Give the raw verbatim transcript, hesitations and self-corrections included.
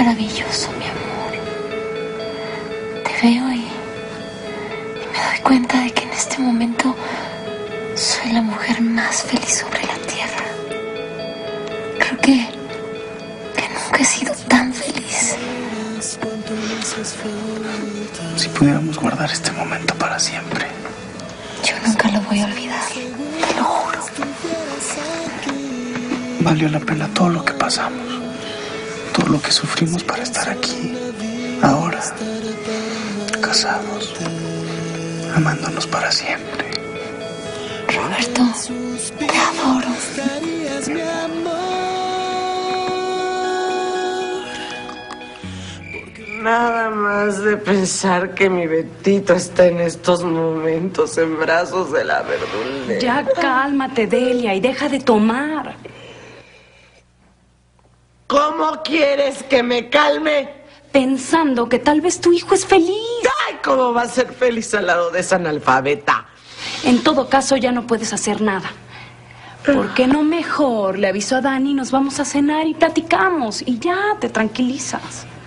maravilloso, mi amor. Te veo y, y me doy cuenta de que en este momento soy la mujer más feliz sobre la tierra. Creo que, que nunca he sido tan feliz. Si pudiéramos guardar este momento para siempre. Yo nunca lo voy a olvidar, te lo juro. Valió la pena todo lo que pasamos, todo lo que sufrimos para estar aquí, ahora, casados, amándonos para siempre. Roberto, te adoro. Nada más de pensar que mi Betito está en estos momentos en brazos de la verdulera. Ya cálmate, Delia, y deja de tomar. ¿Cómo quieres que me calme? Pensando que tal vez tu hijo es feliz. Ay, ¿cómo va a ser feliz al lado de esa analfabeta? En todo caso, ya no puedes hacer nada. ¿Por qué no mejor le aviso a Dani, nos vamos a cenar y platicamos? Y ya te tranquilizas.